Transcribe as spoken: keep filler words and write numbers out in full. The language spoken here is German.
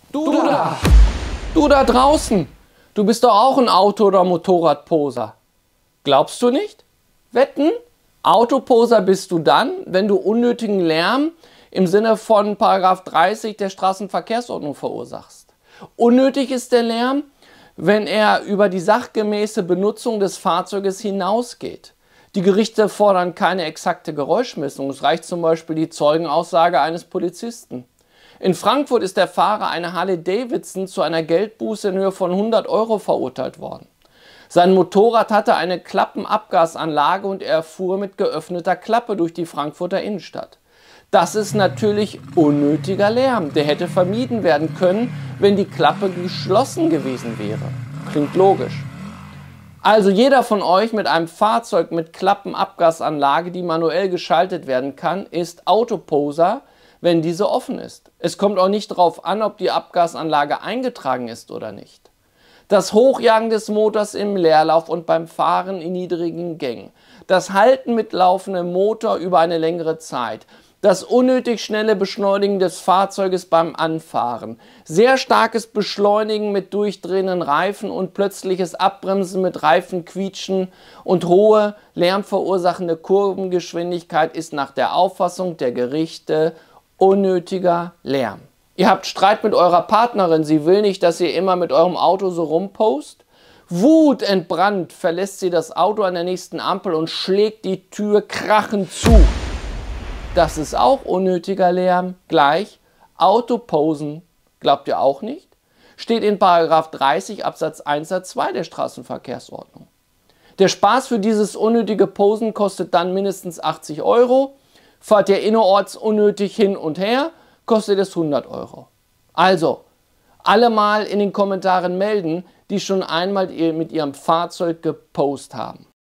Du da! Du da draußen! Du bist doch auch ein Auto- oder Motorradposer. Glaubst du nicht? Wetten? Autoposer bist du dann, wenn du unnötigen Lärm im Sinne von Paragraph dreißig der Straßenverkehrsordnung verursachst. Unnötig ist der Lärm, wenn er über die sachgemäße Benutzung des Fahrzeuges hinausgeht. Die Gerichte fordern keine exakte Geräuschmessung. Es reicht zum Beispiel die Zeugenaussage eines Polizisten. In Frankfurt ist der Fahrer einer Harley-Davidson zu einer Geldbuße in Höhe von hundert Euro verurteilt worden. Sein Motorrad hatte eine Klappenabgasanlage und er fuhr mit geöffneter Klappe durch die Frankfurter Innenstadt. Das ist natürlich unnötiger Lärm. Der hätte vermieden werden können, wenn die Klappe geschlossen gewesen wäre. Klingt logisch. Also jeder von euch mit einem Fahrzeug mit Klappenabgasanlage, die manuell geschaltet werden kann, ist Autoposer, wenn diese offen ist. Es kommt auch nicht darauf an, ob die Abgasanlage eingetragen ist oder nicht. Das Hochjagen des Motors im Leerlauf und beim Fahren in niedrigen Gängen, das Halten mit laufendem Motor über eine längere Zeit, das unnötig schnelle Beschleunigen des Fahrzeuges beim Anfahren, sehr starkes Beschleunigen mit durchdrehenden Reifen und plötzliches Abbremsen mit Reifenquietschen und hohe lärmverursachende Kurvengeschwindigkeit ist nach der Auffassung der Gerichte unnötiger Lärm. Ihr habt Streit mit eurer Partnerin, sie will nicht, dass ihr immer mit eurem Auto so rumpost. Wutentbrannt verlässt sie das Auto an der nächsten Ampel und schlägt die Tür krachend zu. Das ist auch unnötiger Lärm. Gleich Autoposen. Glaubt ihr auch nicht? Steht in Paragraph dreißig Absatz eins Satz zwei der Straßenverkehrsordnung. Der Spaß für dieses unnötige Posen kostet dann mindestens achtzig Euro. Fahrt ihr innerorts unnötig hin und her, kostet es hundert Euro. Also, alle mal in den Kommentaren melden, die schon einmal mit ihrem Fahrzeug gepost haben.